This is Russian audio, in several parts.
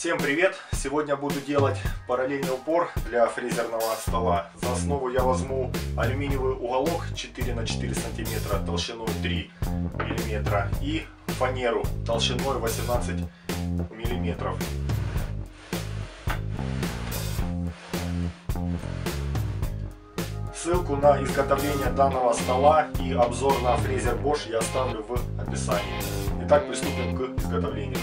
Всем привет! Сегодня буду делать параллельный упор для фрезерного стола. За основу я возьму алюминиевый уголок 4 на 4 сантиметра толщиной 3 миллиметра и фанеру толщиной 18 миллиметров. Ссылку на изготовление данного стола и обзор на фрезер Bosch я оставлю в описании. Итак, приступим к изготовлению.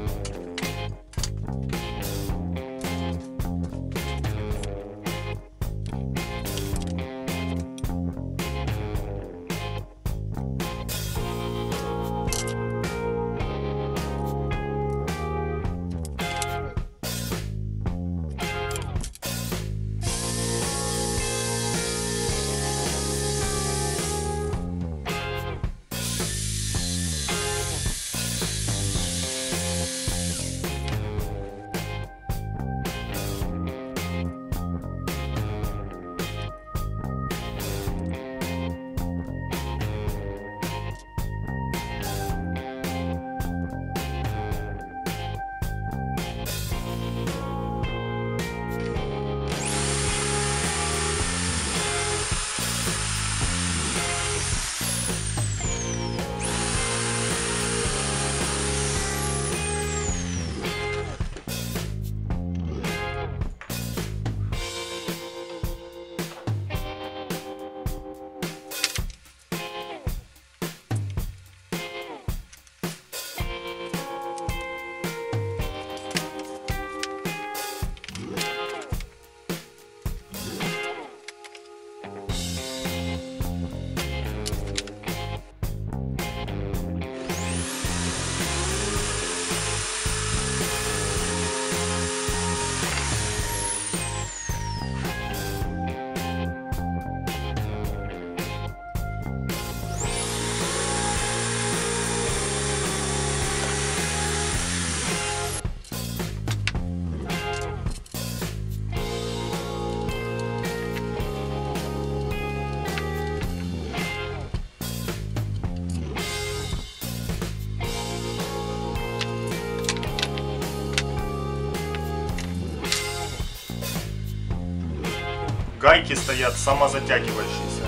Гайки стоят самозатягивающиеся.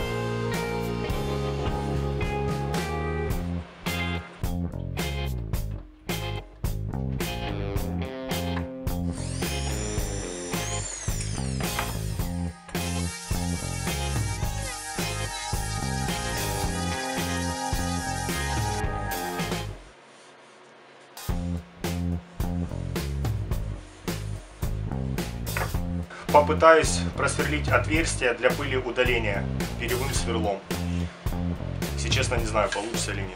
Попытаюсь просверлить отверстие для пыли удаления перьевым сверлом. Если честно, не знаю, получится или нет.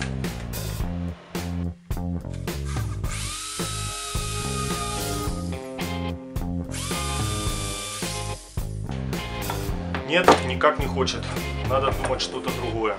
Нет, никак не хочет. Надо думать что-то другое.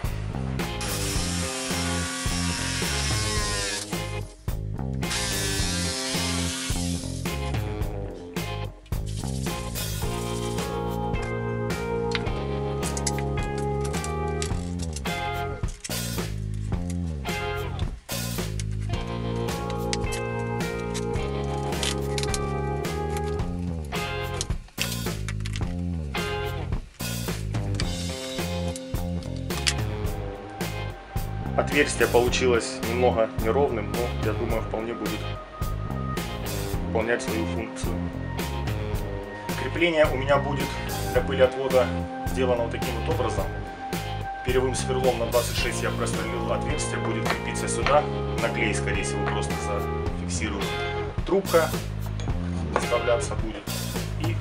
Отверстие получилось немного неровным, но я думаю, вполне будет выполнять свою функцию. Крепление у меня будет для пылеотвода сделано вот таким вот образом. Перьевым сверлом на 26 я просверлил отверстие, будет крепиться сюда. На клей, скорее всего, просто зафиксирую. Трубка вставляться будет и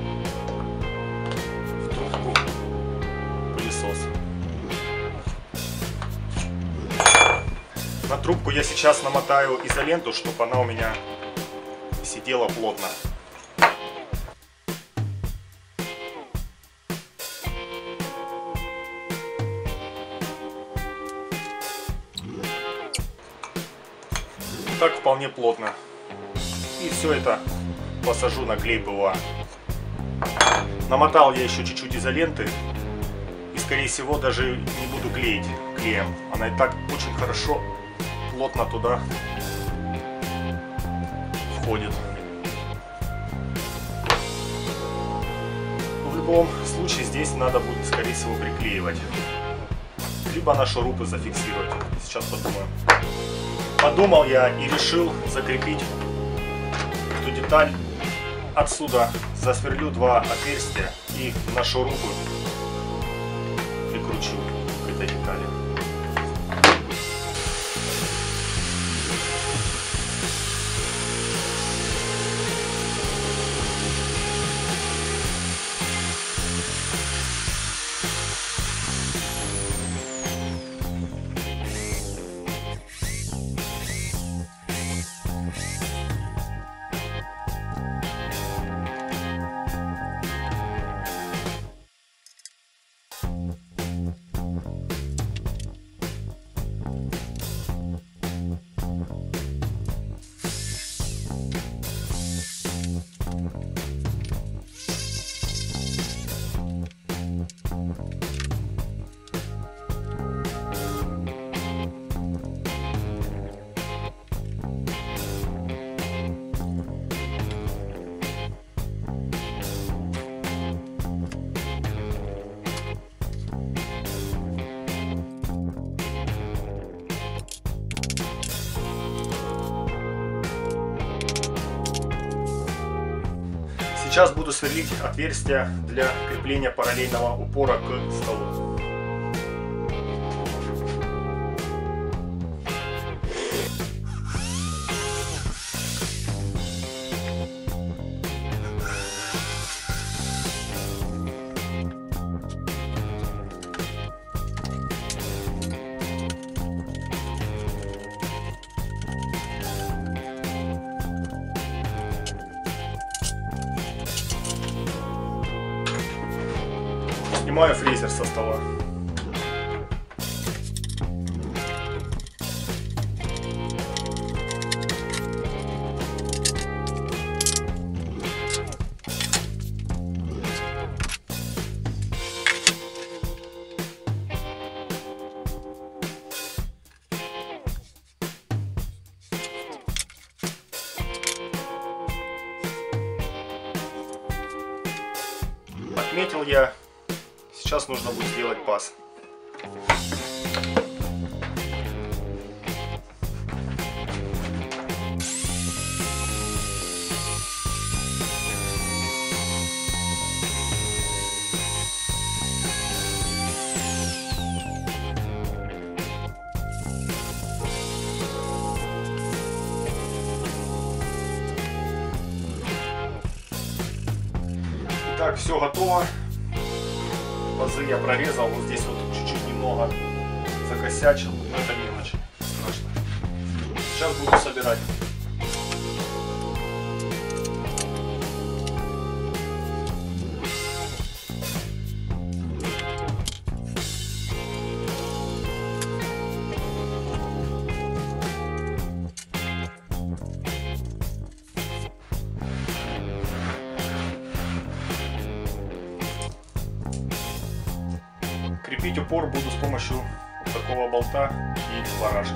в трубку пылесос. На трубку я сейчас намотаю изоленту, чтобы она у меня сидела плотно. Так вполне плотно. И все это посажу на клей ПВА. Намотал я еще чуть-чуть изоленты. И скорее всего даже не буду клеить клеем. Она и так очень хорошо плотно туда подходит. В любом случае здесь надо будет, скорее всего, приклеивать. Либо на шурупы зафиксировать. Сейчас подумаем. Подумал я и решил закрепить эту деталь. Отсюда засверлю 2 отверстия и на шурупы прикручу к этой детали. Сейчас буду сверлить отверстия для крепления параллельного упора к столу. Снимаю фрезер со стола. Отметил я. Сейчас нужно будет сделать паз. Итак, все готово. Пазы я прорезал, вот здесь вот чуть-чуть немного закосячил, но это мелочь, страшно. Сейчас буду собирать. Крепить упор буду с помощью вот такого болта и барашки.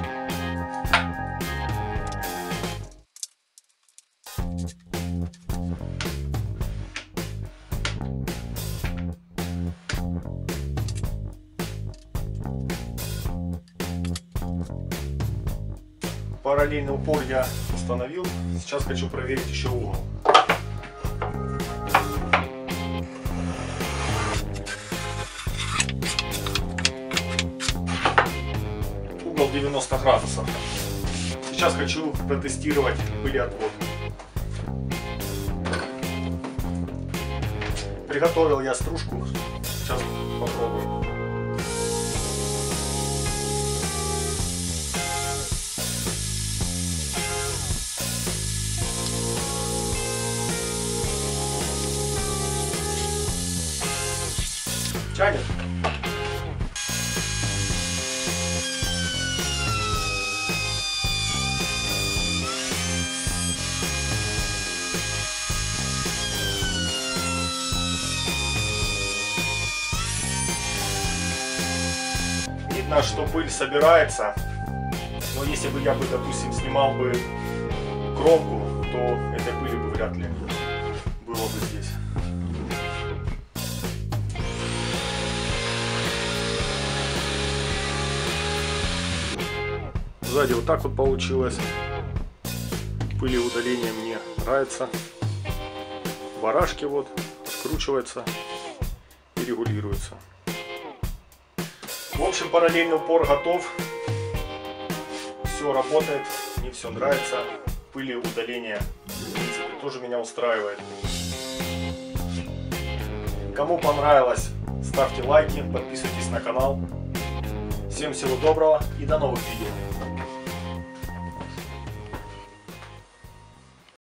Параллельный упор я установил. Сейчас хочу проверить еще угол. Угол 90 градусов. Сейчас хочу протестировать пылеотвод. Приготовил я стружку. Сейчас попробуем. Тянет. Видно, что пыль собирается, но если бы я, допустим, снимал бы кромку, то этой пыли бы вряд ли было бы здесь. Сзади вот так вот получилось. Пыли удаления мне нравится. Барашки вот откручиваются и регулируются. В общем, параллельный упор готов. Все работает, мне все нравится. Пыли удаления, в принципе, тоже меня устраивает. Кому понравилось, ставьте лайки, подписывайтесь на канал. Всем всего доброго и до новых видео.